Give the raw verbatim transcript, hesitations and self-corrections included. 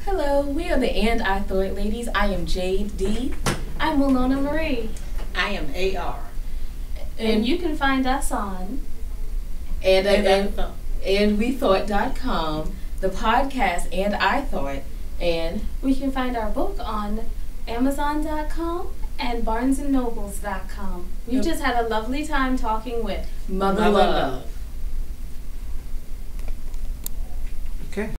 Hello, we are the And I Thought ladies. I am Jade Dee. I'm Wilnona Marie. I am A R. And, and you can find us on and and, and, and we thought dot com, the podcast And I Thought, and we can find our book on amazon dot com and barnes and nobles dot com. We've yep. just had a lovely time talking with Mother, Mother Love. Love. Okay.